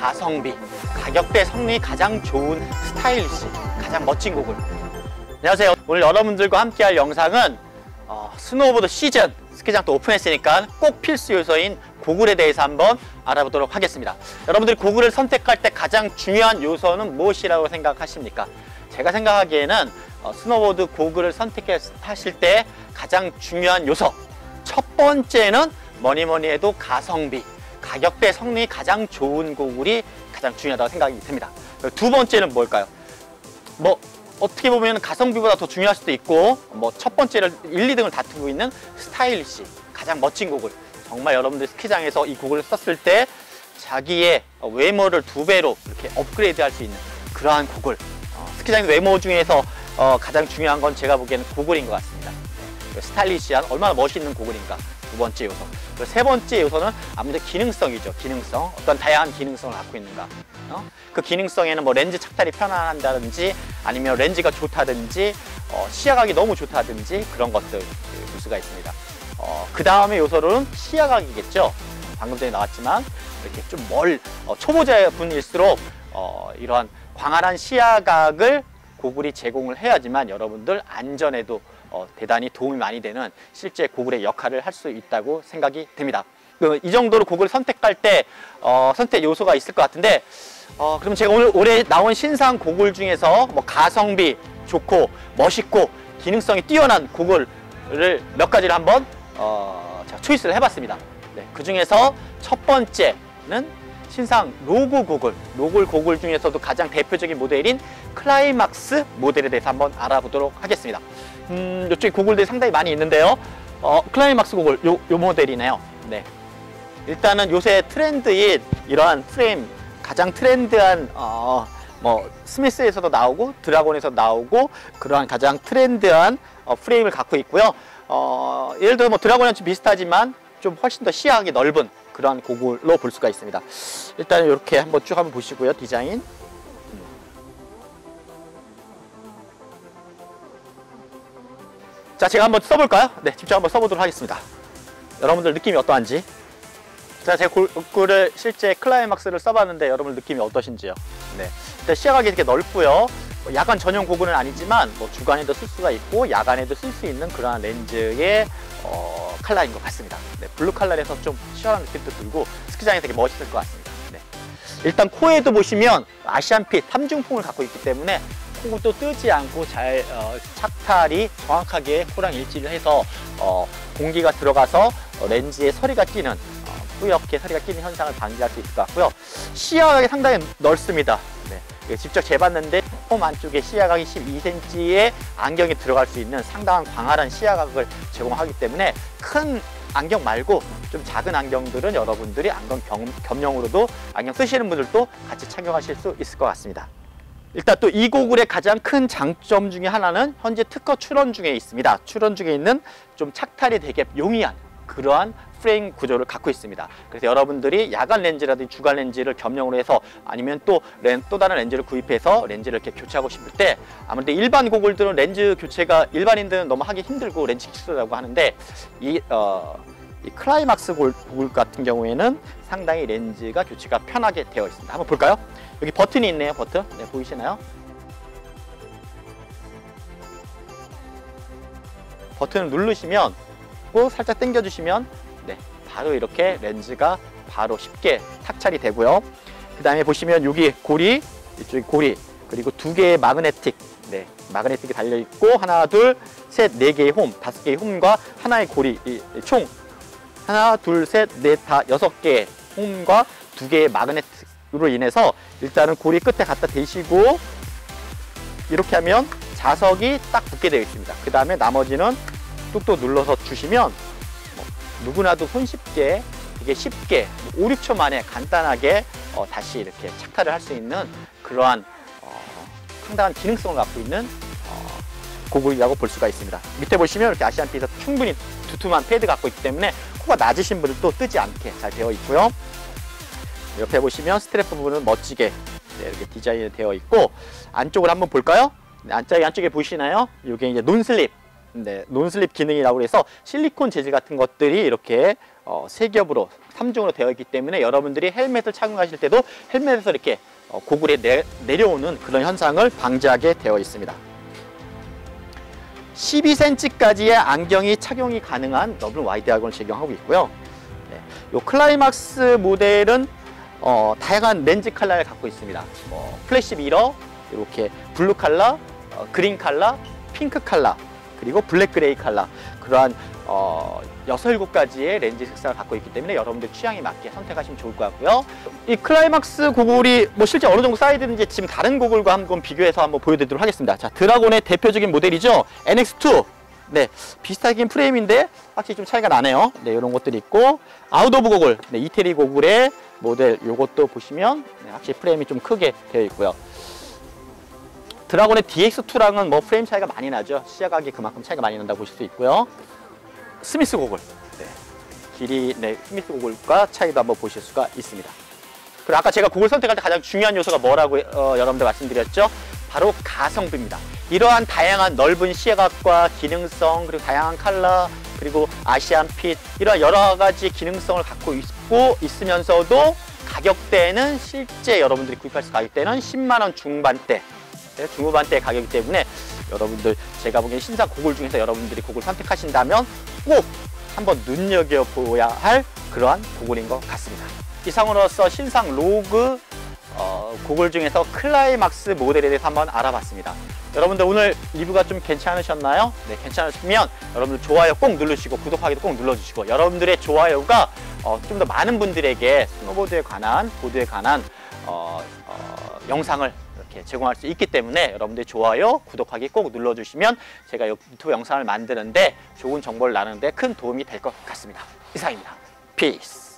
가성비, 가격대 성능이 가장 좋은 스타일리시, 가장 멋진 고글. 안녕하세요. 오늘 여러분들과 함께 할 영상은 스노우보드 시즌, 스키장 또 오픈했으니까 꼭 필수 요소인 고글에 대해서 한번 알아보도록 하겠습니다. 여러분들이 고글을 선택할 때 가장 중요한 요소는 무엇이라고 생각하십니까? 제가 생각하기에는 스노우보드 고글을 선택하실 때 가장 중요한 요소, 첫 번째는 뭐니 해도 가성비, 가격대 성능이 가장 좋은 고글이 가장 중요하다고 생각이 듭니다. 두 번째는 뭘까요? 어떻게 보면 가성비보다 더 중요할 수도 있고, 첫 번째를 1, 2등을 다투고 있는 스타일리시, 가장 멋진 고글. 정말 여러분들 스키장에서 이 고글을 썼을 때 자기의 외모를 2배로 이렇게 업그레이드 할 수 있는 그러한 고글. 스키장 외모 중에서 가장 중요한 건 제가 보기에는 고글인 것 같습니다. 스타일리시한 얼마나 멋있는 고글인가, 두 번째 요소. 그리고 세 번째 요소는 아무래도 기능성이죠. 기능성. 어떤 다양한 기능성을 갖고 있는가. 그 기능성에는 렌즈 착탈이 편안하다든지, 아니면 렌즈가 좋다든지, 시야각이 너무 좋다든지, 그런 것들 볼 수가 있습니다. 그 다음에 요소로는 시야각이겠죠. 방금 전에 나왔지만 이렇게 좀 초보자분일수록 이러한 광활한 시야각을 고글이 제공을 해야지만 여러분들 안전에도 대단히 도움이 많이 되는 실제 고글의 역할을 할 수 있다고 생각이 됩니다. 이 정도로 고글을 선택할 때 선택 요소가 있을 것 같은데, 그럼 제가 오늘 올해 나온 신상 고글 중에서 가성비 좋고 멋있고 기능성이 뛰어난 고글을 몇 가지를 한번 제가 초이스를 해봤습니다. 네, 그 중에서 첫 번째는 신상 로고 고글, 고글 중에서도 가장 대표적인 모델인 클라이막스 모델에 대해서 한번 알아보도록 하겠습니다. 이쪽에 고글들이 상당히 많이 있는데요. 클라이막스 고글, 요 모델이네요. 네. 일단은 요새 트렌드인 이러한 프레임, 가장 트렌드한 스미스에서도 나오고 드라곤에서도 나오고 그러한 가장 트렌드한 프레임을 갖고 있고요. 예를 들어 드라곤이랑 좀 비슷하지만 좀 훨씬 더 시야각이 넓은 그러한 고글로 볼 수가 있습니다. 일단 이렇게 한번 쭉 한번 보시고요. 디자인. 자, 제가 한번 써볼까요? 네, 직접 한번 써보도록 하겠습니다. 여러분들 느낌이 어떠한지. 자, 제가 고글을 실제 클라이막스를 써봤는데 여러분 느낌이 어떠신지요? 네, 일단 시야각이 이렇게 넓고요. 야간 전용 고글은 아니지만 주간에도 쓸 수가 있고 야간에도 쓸 수 있는 그러한 렌즈의 컬러인 것 같습니다. 네, 블루 컬러에서 좀 시원한 느낌도 들고 스키장에 되게 멋있을 것 같습니다. 네. 일단 코에도 보시면 아시안핏 3중풍을 갖고 있기 때문에 코도 뜨지 않고 잘 착탈이 정확하게 코랑 일치를 해서 공기가 들어가서 렌즈에 서리가 끼는 뿌옇게 서리가 끼는 현상을 방지할 수 있을 것 같고요. 시야각이 상당히 넓습니다. 네. 직접 재봤는데 홈 안쪽에 시야각이 12cm의 안경이 들어갈 수 있는 상당한 광활한 시야각을 제공하기 때문에 큰 안경 말고 좀 작은 안경들은 여러분들이 안경 겸용으로도 안경 쓰시는 분들도 같이 착용하실 수 있을 것 같습니다. 일단 또 이 고글의 가장 큰 장점 중에 하나는 현재 특허 출원 중에 있습니다. 출원 중에 있는 좀 착탈이 되게 용이한 그러한 프레임 구조를 갖고 있습니다. 그래서 여러분들이 야간 렌즈라든지 주간 렌즈를 겸용으로 해서 아니면 또 다른 렌즈를 구입해서 렌즈를 이렇게 교체하고 싶을 때, 아무래도 일반 고글들은 렌즈 교체가 일반인들은 너무 하기 힘들고 렌즈 기술이라고 하는데 이 클라이막스 고글 같은 경우에는 상당히 렌즈가 교체가 편하게 되어 있습니다. 한번 볼까요? 여기 버튼이 있네요. 버튼. 네, 보이시나요? 버튼을 누르시면 살짝 당겨주시면 네, 바로 이렇게 렌즈가 바로 쉽게 탁찰이 되고요. 그 다음에 보시면 여기 고리, 이쪽에 고리, 그리고 2개의 마그네틱이 달려있고 하나, 둘, 셋, 4개의 홈, 5개의 홈과 하나의 고리, 총 하나, 둘, 셋, 넷, 다 6개의 홈과 2개의 마그네틱으로 인해서 일단은 고리 끝에 갖다 대시고 이렇게 하면 자석이 딱 붙게 되어 있습니다. 그 다음에 나머지는 뚝뚝 눌러서 주시면 누구나도 손쉽게 되게 쉽게 5, 6초 만에 간단하게 다시 이렇게 착탈을 할 수 있는 그러한 상당한 기능성을 갖고 있는 고글이라고 볼 수가 있습니다. 밑에 보시면 이렇게 아시안핏에서 충분히 두툼한 패드 갖고 있기 때문에 코가 낮으신 분들도 뜨지 않게 잘 되어 있고요. 옆에 보시면 스트랩 부분은 멋지게 이렇게 디자인이 되어 있고, 안쪽을 한번 볼까요? 안쪽에 보시나요? 이게 이제 논슬립. 네, 논슬립 기능이라고 해서 실리콘 재질 같은 것들이 이렇게 세 겹으로 3중으로 되어 있기 때문에 여러분들이 헬멧을 착용하실 때도 헬멧에서 이렇게 고글이 내려오는 그런 현상을 방지하게 되어 있습니다. 12cm까지의 안경이 착용이 가능한 더블 와이드 안경을 적용하고 있고요. 네, 이 클라이막스 모델은 다양한 렌즈 컬러를 갖고 있습니다. 플래시 미러, 이렇게 블루 컬러, 그린 컬러, 핑크 컬러, 그리고 블랙 그레이 컬러, 그러한 6, 7가지의 렌즈 색상을 갖고 있기 때문에 여러분들 취향에 맞게 선택하시면 좋을 것 같고요. 이 클라이막스 고글이 실제 어느 정도 사이즈인지 지금 다른 고글과 한번 비교해서 한번 보여드리도록 하겠습니다. 자, 드라곤의 대표적인 모델이죠. NX2. 네, 비슷하긴 프레임인데 확실히 좀 차이가 나네요. 네, 이런 것들이 있고, 아웃 오브 고글, 네, 이태리 고글의 모델, 요것도 보시면 네, 확실히 프레임이 좀 크게 되어 있고요. 드라곤의 DX2랑은 프레임 차이가 많이 나죠. 시야각이 그만큼 차이가 많이 난다고 보실 수 있고요. 스미스 고글, 네, 길이, 네, 스미스 고글과 차이도 한번 보실 수가 있습니다. 그리고 아까 제가 고글 선택할 때 가장 중요한 요소가 뭐라고 여러분들 말씀드렸죠? 바로 가성비입니다. 이러한 다양한 넓은 시야각과 기능성, 그리고 다양한 컬러, 그리고 아시안 핏, 이런 여러 가지 기능성을 갖고 있으면서도 가격대는 실제 여러분들이 구입할 수 가격대는 10만 원 중반대, 중후반대 가격이기 때문에 여러분들, 제가 보기엔 신상 고글 중에서 여러분들이 고글 선택하신다면 꼭 한번 눈여겨보아야 할 그러한 고글인 것 같습니다. 이상으로서 신상 로그 고글 중에서 클라이막스 모델에 대해서 한번 알아봤습니다. 여러분들 오늘 리뷰가 좀 괜찮으셨나요? 네, 괜찮으시면 여러분들 좋아요 꼭 누르시고 구독하기도 꼭 눌러주시고, 여러분들의 좋아요가 좀 더 많은 분들에게 스노보드에 관한, 보드에 관한 영상을 이렇게 제공할 수 있기 때문에 여러분들 좋아요, 구독하기 꼭 눌러주시면 제가 유튜브 영상을 만드는데 좋은 정보를 나누는데 큰 도움이 될 것 같습니다. 이상입니다. 피스.